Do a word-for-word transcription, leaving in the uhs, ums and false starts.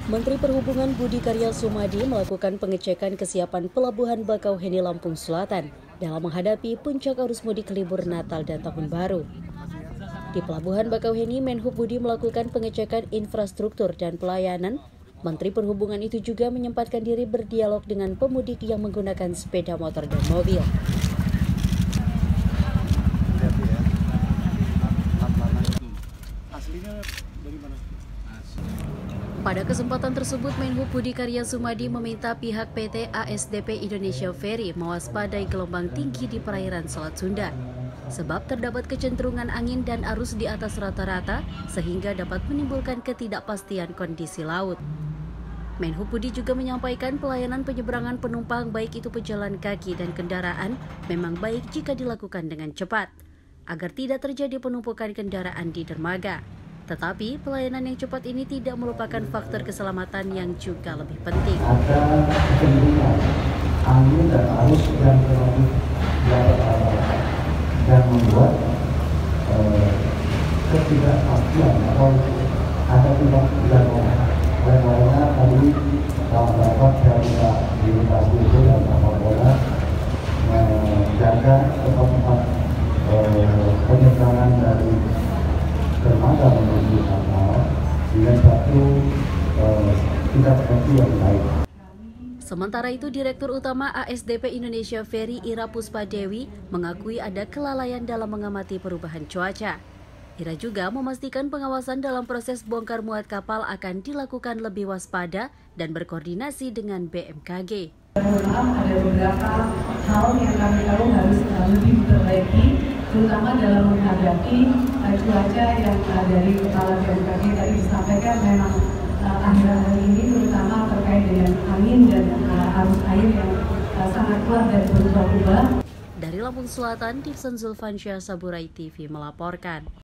Menteri Perhubungan Budi Karya Sumadi melakukan pengecekan kesiapan Pelabuhan Bakauheni Lampung Selatan dalam menghadapi puncak arus mudik libur Natal dan Tahun Baru. Di Pelabuhan Bakauheni, Menhub Budi melakukan pengecekan infrastruktur dan pelayanan. Menteri Perhubungan itu juga menyempatkan diri berdialog dengan pemudik yang menggunakan sepeda motor dan mobil. Pada kesempatan tersebut, Menhub Budi Karya Sumadi meminta pihak P T A S D P Indonesia Ferry mewaspadai gelombang tinggi di perairan Selat Sunda, sebab terdapat kecenderungan angin dan arus di atas rata-rata sehingga dapat menimbulkan ketidakpastian kondisi laut. Menhub Budi juga menyampaikan pelayanan penyeberangan penumpang baik itu pejalan kaki dan kendaraan memang baik jika dilakukan dengan cepat, agar tidak terjadi penumpukan kendaraan di dermaga. Tetapi pelayanan yang cepat ini tidak melupakan faktor keselamatan yang juga lebih penting. Ada kecenderungan angin dan arus yang terlalu dan membuat eh, ketidakpastian atau ada tidak tidak oleh tadi dalam rapat saya juga dilintasi itu dan Kapolda menjaga tempat-tempat eh, penyeberangan dari dermaga menuju kapal dengan satu eh, tidak seperti yang baik. Sementara itu, Direktur Utama A S D P Indonesia Ferry Ira Puspadewi mengakui ada kelalaian dalam mengamati perubahan cuaca. Ira juga memastikan pengawasan dalam proses bongkar muat kapal akan dilakukan lebih waspada dan berkoordinasi dengan B M K G. Maaf, ada beberapa hal yang kami tahu harus lebih diperbaiki, terutama dalam menghadapi uh, cuaca yang uh, dari Kepala B M K G tadi disampaikan memang uh, akhir-akhir ini terutama terkait dengan angin dan uh, arus air yang uh, sangat kuat dan berubah-ubah. Dari Lampung Selatan, Divson Zulfansyah, Saburai T V melaporkan.